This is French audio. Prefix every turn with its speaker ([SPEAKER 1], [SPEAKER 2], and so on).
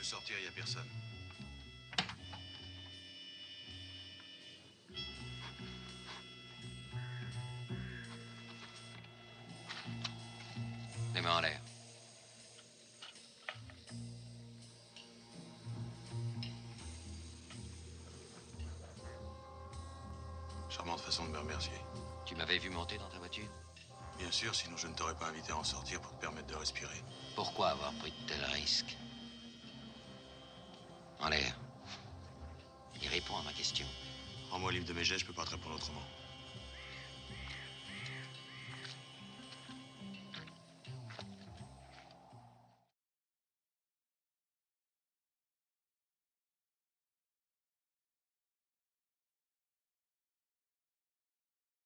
[SPEAKER 1] sortir, il n'y a personne.
[SPEAKER 2] Les mains en l'air.
[SPEAKER 1] Charmante façon de me remercier.
[SPEAKER 2] Tu m'avais vu monter dans ta voiture?
[SPEAKER 1] Bien sûr, sinon je ne t'aurais pas invité à en sortir pour te permettre de respirer.
[SPEAKER 2] Pourquoi avoir pris de tels risques? En l'air. Il répond à ma question.
[SPEAKER 1] Rends-moi libre de mes gestes, je peux pas te répondre autrement.